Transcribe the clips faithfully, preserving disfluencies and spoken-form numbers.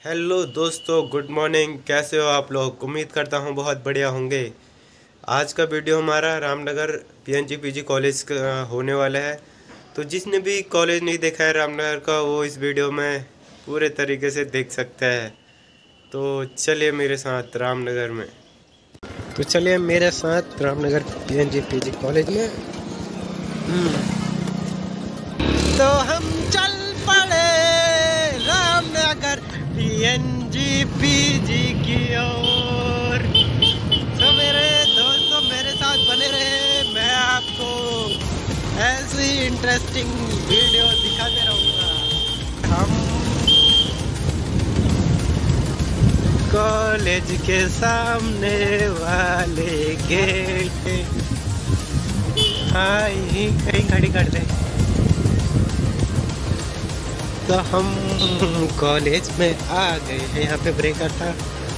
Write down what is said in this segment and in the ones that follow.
Hello दोस्तों, good morning. कैसे हो आप लोग? उम्मीद करता हूँ बहुत बढ़िया होंगे। आज का वीडियो हमारा रामनगर पीएनजी पीजी कॉलेज का होने वाला है। तो जिसने भी कॉलेज नहीं देखा है रामनगर का, वो इस वीडियो में पूरे तरीके से देख सकता है। तो चलिए मेरे साथ रामनगर में तो चलिए मेरे साथ रामनगर पीएनजी पीजी कॉलेज में। तो हम चल पड़े रामनगर पीएनजी पीजी की ओर। तो मेरे दोस्तों मेरे साथ बने रहे, मैं आपको ऐसी इंटरेस्टिंग वीडियो दिखाते रहूँगा। हम कॉलेज के सामने वाले गेट, हाँ यहीं कहीं गाड़ी कर दे। तो हम कॉलेज में आ गए हैं। यहाँ पे ब्रेकर था।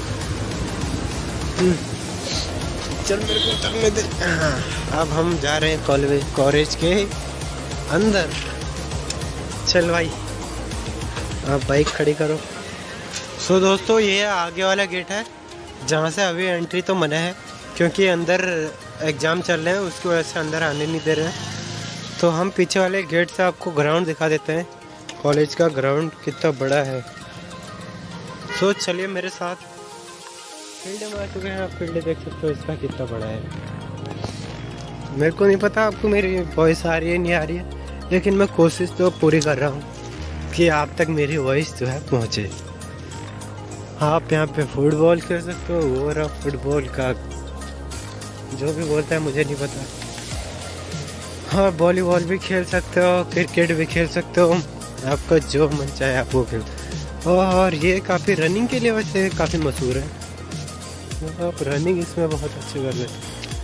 चल मेरे को चलने दे। हाँ, अब हम जा रहे हैं कॉलेज कॉलेज के अंदर। चल भाई, आप बाइक खड़ी करो। सो दोस्तों, ये आगे वाला गेट है जहाँ से अभी एंट्री तो मना है, क्योंकि अंदर एग्ज़ाम चल रहे हैं, उसकी वजह से अंदर आने नहीं दे रहे हैं। तो हम पीछे वाले गेट से आपको ग्राउंड दिखा देते हैं। कॉलेज का ग्राउंड कितना बड़ा है। सो चलिए मेरे साथ। फील्ड में आ चुके हैं, आप फील्ड देख सकते हो इसका कितना बड़ा है। मेरे को नहीं पता आपको मेरी वॉइस आ रही है नहीं आ रही है, लेकिन मैं कोशिश तो पूरी कर रहा हूँ कि आप तक मेरी वॉइस जो है पहुँचे। आप यहाँ पे फुटबॉल खेल सकते हो, और फुटबॉल का जो भी बोलता है मुझे नहीं पता। हाँ, वॉलीबॉल भी खेल सकते हो, क्रिकेट भी खेल सकते हो, आपका जो मन चाहे आप वो खेल। और ये काफ़ी रनिंग के लिए वैसे काफ़ी मशहूर है। आप रनिंग इसमें बहुत अच्छे कर लेते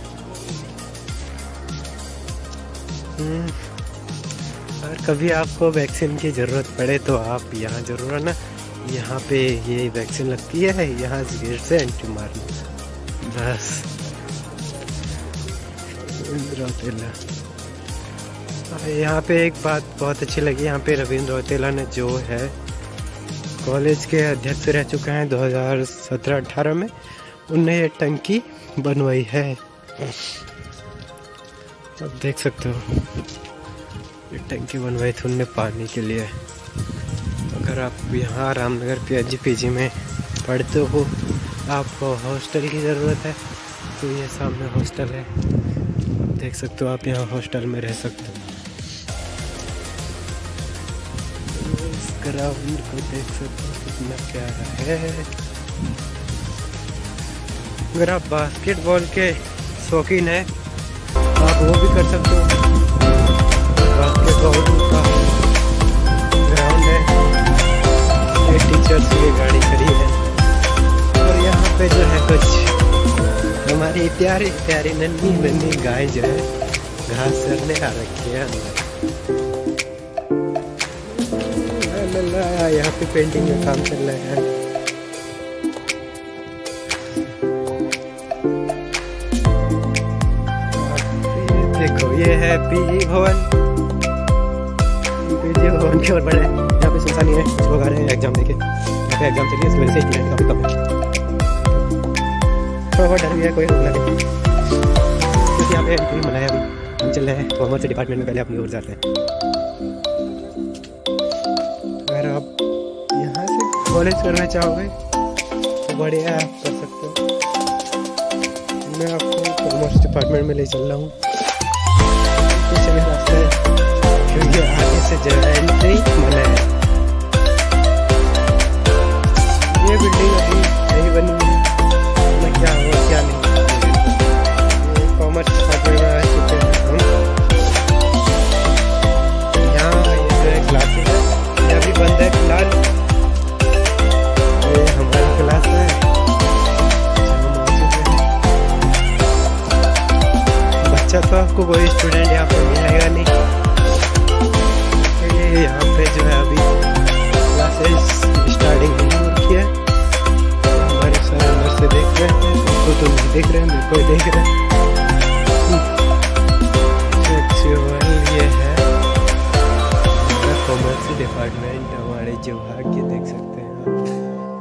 हैं। और कभी आपको वैक्सीन की ज़रूरत पड़े तो आप यहाँ ज़रूर आना। यहाँ पे ये वैक्सीन लगती है, यहाँ से गेट से एंट्री मारनी बस। यहाँ पे एक बात बहुत अच्छी लगी, यहाँ पे रविंद्र रौतेला ने जो है कॉलेज के अध्यक्ष रह चुके हैं दो हज़ार सत्रह अठारह में, उनने ये टंकी बनवाई है। आप देख सकते हो ये टंकी बनवाई थी उनने पानी के लिए। अगर आप यहाँ रामनगर पीएनजी पीजी में पढ़ते हो, आपको हॉस्टल की ज़रूरत है, तो ये सामने हॉस्टल है। आप देख सकते हो, आप यहाँ हॉस्टल में रह सकते हो। ग्राउंड को देख सकते हो कितना प्यारा है। अगर आप बास्केटबॉल के शौकीन हैं, आप वो भी कर सकते हो। बास्केटबॉल का ग्राउंड है, ये टीचर्स की गाड़ी खड़ी है। और यहाँ पे जो है कुछ हमारी प्यारी प्यारी नन्ही नन्ही गाय जो है घास चरने आ रखी है अंदर। यहाँ पे पेंटिंग का काम चल रहा है। देखो ये है पीजी भवन। पीजी भवन की ओर बढ़े। यहाँ पे सुनसान है, कुछ लोग आ रहे हैं एग्जाम देके। यहाँ पे एग्जाम चलिए, इस वजह से स्टूडेंट काफी कम है। थोड़ा बहुत डर भी है, कोई रुकना नहीं, क्योंकि यहाँ पे एंट्री मना है। अभी हम चल रहे हैं कॉमर्स डिपार्टमेंट में, पहले अपनी ओर जाते हैं। अगर आप यहाँ से कॉलेज करना चाहोगे तो बढ़िया आप कर सकते हो। मैं आपको कॉमर्स डिपार्टमेंट में ले चल रहा हूँ, पीछे में रास्ता है, क्योंकि आगे से जो एंट्री मना है। ये बिल्डिंग अभी नहीं बनी है, मैं क्या हुआ क्या नहीं। कॉमर्स डिपार्टमेंट में आ चुके हैं हम। यहाँ ये जो है क्लासेस है, ये अभी बंद है फिलहाल। ये हमारी क्लास है, बच्चा तो आपको कोई स्टूडेंट यहाँ पे मिलेगा नहीं। ये यहाँ पे जो है अभी क्लासेस स्टार्टिंग नहीं हो रही है। हमारे सर अंदर से देख रहे हैं, सबको तो नहीं देख रहे हैं, मेरे को देख रहे हैं। ये है कॉमर्स डिपार्टमेंट हमारे जो भाग्य देख सकते हैं आप।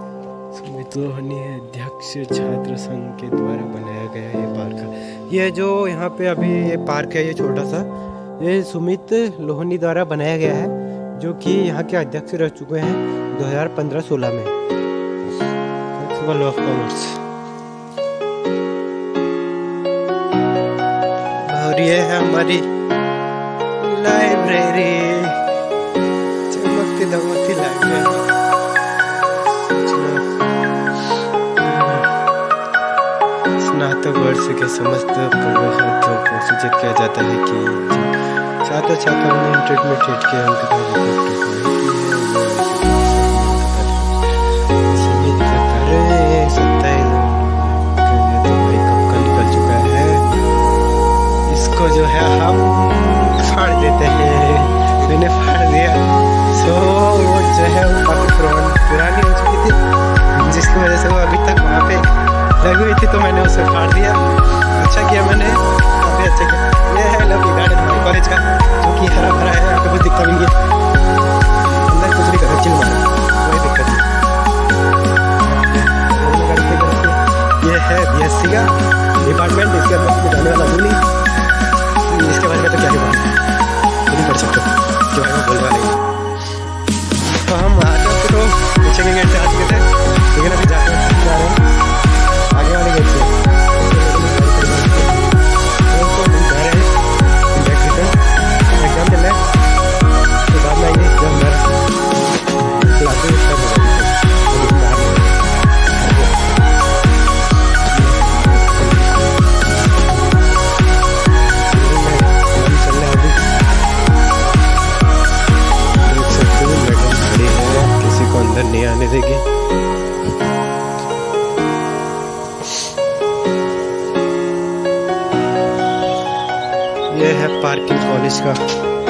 लोहनी अध्यक्ष छात्र संघ के द्वारा बनाया गया ये पार्क। ये जो यहाँ पे अभी ये पार्क है, ये छोटा सा, ये सुमित लोहनी द्वारा बनाया गया है, जो कि यहाँ के अध्यक्ष रह चुके हैं दो हज़ार पंद्रह सोलह में। Principle of commerce. और ये है हमारी लाइब्रेरी, चमकती दमकती लाइब्रेरी। स्नातक वर्ष के समस्त पूर्वों को सूचित किया जाता है कि छात्र छात्राओं ने इंटरमीडिएट के अंक का रिकॉर्ड सीमित करें। सत्ताईस तो भाई कब का निकल चुका है, इसको जो है हम फाड़ देते हैं। मैंने फाड़ दिया, सो वो जो है वो काफी पुरानी हो चुकी थी, जिसकी वजह से वो अभी तक वहाँ पे लगी हुई थी, तो मैंने उसे फाड़ दिया। अच्छा किया मैंने, काफी अच्छा किया। ये है लवली गार्डन हमारे कॉलेज का, जो कि हरा भरा है, यहाँ पे कुछ दिक्कत नहीं है, अंदर कुछ नहीं करो, चिल मारो, कोई दिक्कत नहीं। ये है बी एस सी का डिपार्टमेंट, इसके अंदर मैं जाने वाला हूँ नहीं, इसके बारे में तो क्या ही बात नहीं कर सकते, जो है वो बोलवा नहीं। तो हम आ जाओ तो पीछे के गेट से आ चुके थे, लेकिन अभी जाकर जा रहे हैं आगे वाले गेट से। एग्जाम चल रहा है, तो बाद में आएंगे एग्जाम हमारा क्लासेस स्टार्ट हो गई। किसी को अंदर नहीं आने देगी। ये है पार्किंग कॉलेज का।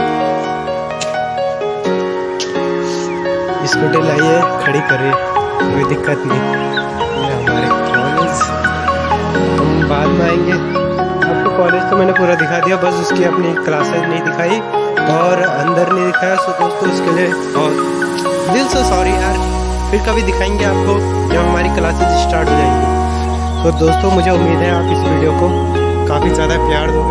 स्कूटी लाइए, खड़ी करिए, कोई दिक्कत नहीं। ये हमारे कॉलेज, हम बाद में आएंगे। आपको कॉलेज तो मैंने पूरा दिखा दिया, बस उसकी अपनी क्लासेस नहीं दिखाई और अंदर नहीं दिखाया। सो दोस्तों उसके लिए और दिल से सॉरी यार, फिर कभी दिखाएंगे आपको जब हमारी क्लासेस स्टार्ट हो जाएंगी। तो दोस्तों मुझे उम्मीद है आप इस वीडियो को काफ़ी ज़्यादा प्यार दोगे।